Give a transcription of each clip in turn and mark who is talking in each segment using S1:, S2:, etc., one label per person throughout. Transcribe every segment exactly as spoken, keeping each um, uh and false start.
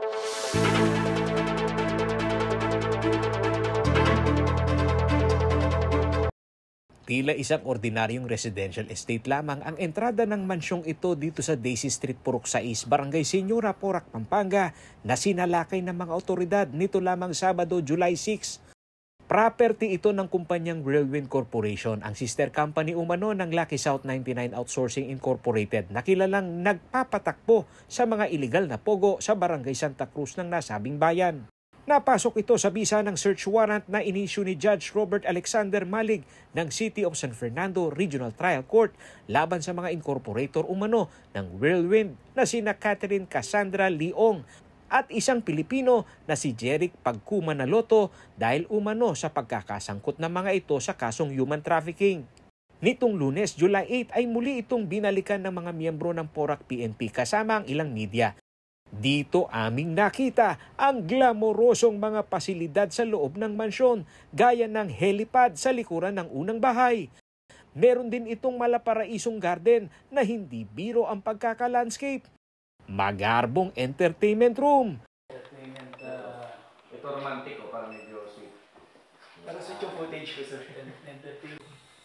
S1: Tila isang ordinaryong residential estate lamang ang entrada ng mansyong ito dito sa Daisy Street, Purok sais, Barangay Señora, Porac, Pampanga na sinalakay ng mga otoridad nito lamang Sabado, July six. Property ito ng kumpanyang Whirlwind Corporation, ang sister company umano ng Lucky South ninety-nine Outsourcing Incorporated na kilalang nagpapatakbo sa mga iligal na pogo sa Barangay Santa Cruz ng nasabing bayan. Napasok ito sa bisa ng search warrant na inisyu ni Judge Robert Alexander Malig ng City of San Fernando Regional Trial Court laban sa mga incorporator umano ng Whirlwind na sina Catherine Cassandra Leong at isang Pilipino na si Jeric Pagkumanaloto dahil umano sa pagkakasangkot ng mga ito sa kasong human trafficking. Nitong Lunes, July eight ay muli itong binalikan ng mga miyembro ng Porac P N P kasama ang ilang media. Dito aming nakita ang glamorosong mga pasilidad sa loob ng mansyon gaya ng helipad sa likuran ng unang bahay. Meron din itong malaparaisong garden na hindi biro ang pagkaka-landscape. Magarbong entertainment room.
S2: Entertainment, uh, ito romantic o parang medyo sweet. Para sa yung footage ko sa entertainment.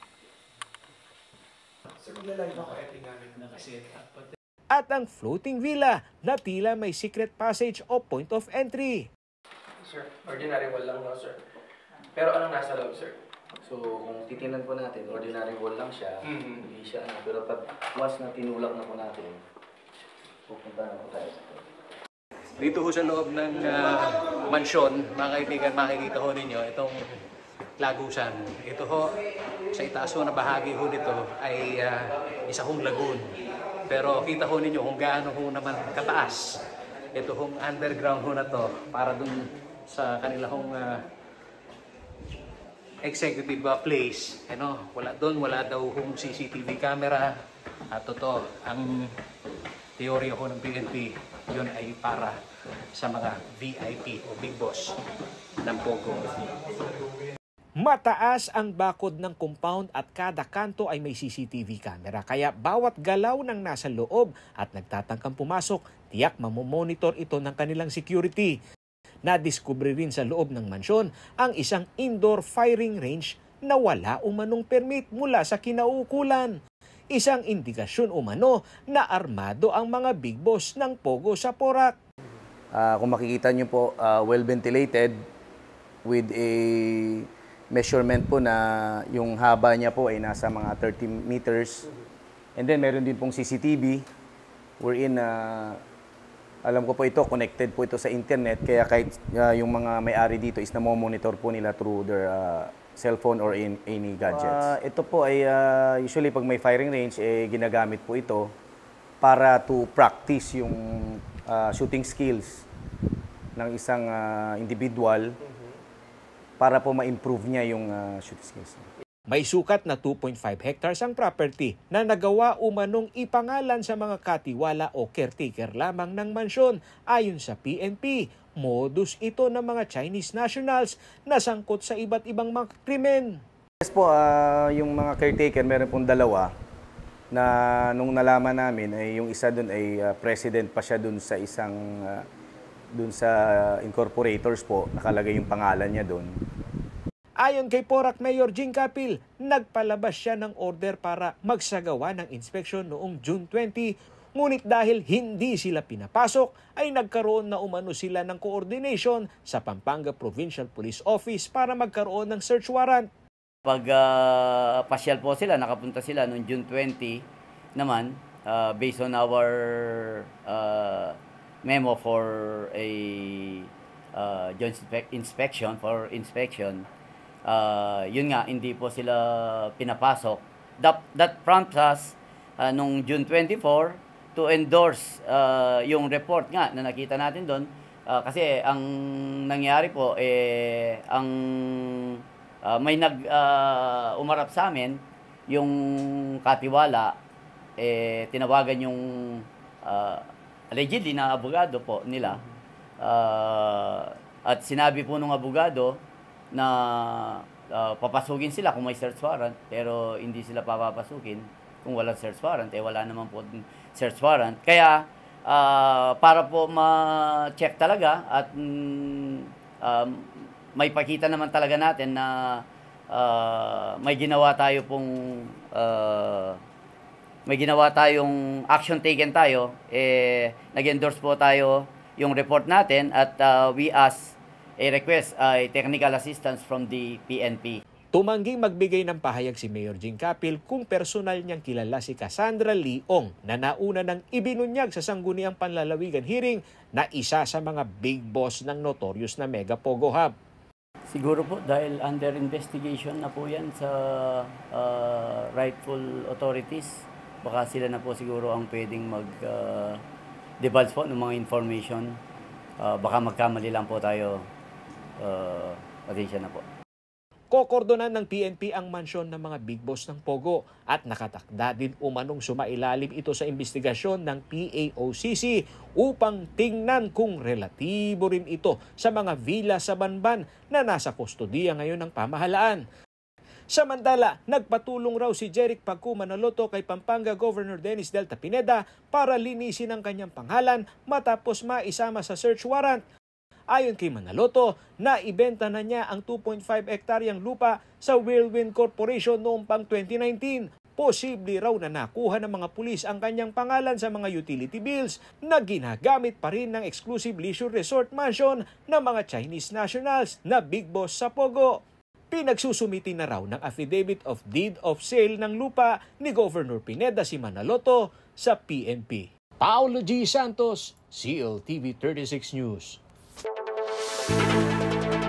S2: Sir, maglalive ako ito nga nakaset up.
S1: At ang floating villa na tila may secret passage o point of entry.
S3: Sir, ordinary wall lang no, sir. Pero anong nasa loob, sir?
S4: So, kung titingnan po natin, ordinary wall lang siya,
S3: mm-hmm.
S4: hindi siya ano. Pero pag once na tinulak na po natin, pupunta na po tayo sa ito.
S5: Dito ho sa loob ng uh, mansyon, mga kaibigan, makikita ho ninyo itong lagusan. Ito ho, sa itaas ho na bahagi ho nito ay uh, isa hong lagoon. Pero kita ho ninyo kung gaano ho naman kataas. Ito hong underground ho na to para dun sa kanila hong uh, executive uh, place. Ano, wala doon, wala daw hong C C T V camera. At totoo, ang teorya ho ng P N P, yun ay para sa mga V I P o Big Boss ng Pogo.
S1: Mataas ang bakod ng compound at kada kanto ay may C C T V camera kaya bawat galaw ng nasa loob at nagtatangkang pumasok, tiyak mamomonitor ito ng kanilang security. Nadiskubre rin sa loob ng mansyon ang isang indoor firing range na wala umanong permit mula sa kinauukulan. Isang indikasyon umano na armado ang mga big boss ng Pogo sa Porac.
S4: Uh, kung makikita nyo po, uh, well ventilated with a measurement po na yung haba niya po ay nasa mga thirty meters. And then meron din pong C C T V wherein uh, alam ko po ito, connected po ito sa internet kaya kahit uh, yung mga may-ari dito is na-monitor po nila through their uh, cellphone or in, any gadgets. Uh, ito po ay uh, usually pag may firing range, eh, ginagamit po ito para to practice yung uh, shooting skills ng isang uh, individual para po ma-improve niya yung uh, shooting skills.
S1: May sukat na two point five hectares ang property na nagawa umanong ipangalan sa mga katiwala o caretaker lamang ng mansyon. Ayon sa P N P, modus ito ng mga Chinese nationals na sangkot sa iba't ibang mga krimen.
S4: Yes po, uh, yung mga caretaker, meron pong dalawa na nung nalaman namin, ay yung isa doon ay uh, president pa siya doon sa isang uh, doon sa incorporators po, nakalagay yung pangalan niya doon.
S1: Ayon kay Porac Mayor Jing Capil, nagpalabas siya ng order para magsagawa ng inspeksyon noong June twenty, ngunit dahil hindi sila pinapasok, ay nagkaroon na umano sila ng coordination sa Pampanga Provincial Police Office para magkaroon ng search warrant.
S6: Pag uh, pasyal po sila, nakapunta sila noong June twenty naman, uh, based on our uh, memo for a uh, joint inspection, for inspection, uh, yun nga, hindi po sila pinapasok. That, that prompts us uh, nung June twenty-fourth to endorse uh, yung report nga na nakita natin doon. Uh, kasi ang nangyari po, eh, ang uh, may nag uh, umarap sa amin, yung katiwala, eh, tinawagan yung uh, allegedly na abogado po nila. Uh, at sinabi po nung abogado na uh, papasukin sila kung may search warrant, pero hindi sila papapasukin kung walang search warrant. Eh wala naman po search warrant. Kaya ah, para po ma-check talaga at mm, um, may pakita naman talaga natin na ah, may ginawa tayo pong ah, may ginawa tayong action taken tayo, eh, nag-endorse po tayo yung report natin at uh, we ask a request, uh, a technical assistance from the P N P.
S1: Tumangging magbigay ng pahayag si Mayor Jing Capil kung personal niyang kilala si Cassandra Leong na nauna ng ibinunyag sa sangguniang panlalawigan hearing na isa sa mga big boss ng notorious na Mega Pogo Hub.
S6: Siguro po dahil under investigation na po yan sa uh, rightful authorities. Baka sila na po siguro ang pwedeng mag-divulge uh, po ng mga information. Uh, baka magkamali lang po tayo. Uh, Pasensya na po.
S1: Kokordonan ng P N P ang mansyon ng mga big boss ng Pogo at nakatakda din umanong sumailalim ito sa investigasyon ng P A O C C upang tingnan kung relatibo rin ito sa mga villa sa Banban na nasa kustodiya ngayon ng pamahalaan. Samantala, nagpatulong raw si Jeric Pacu Manaloto kay Pampanga Governor Dennis Delta Pineda para linisin ang kanyang pangalan matapos maisama sa search warrant. Ayon kay Manaloto, naibenta na niya ang two point five hektaryang lupa sa Whirlwind Corporation noong pang twenty nineteen. Posible raw na nakuha ng mga pulis ang kanyang pangalan sa mga utility bills na ginagamit pa rin ng exclusive leisure resort mansion ng mga Chinese nationals na big boss sa Pogo. Pinagsusumiti na raw ng affidavit of deed of sale ng lupa ni Governor Pineda si Manaloto sa P N P. Paolo G. Santos, C L T V thirty-six News.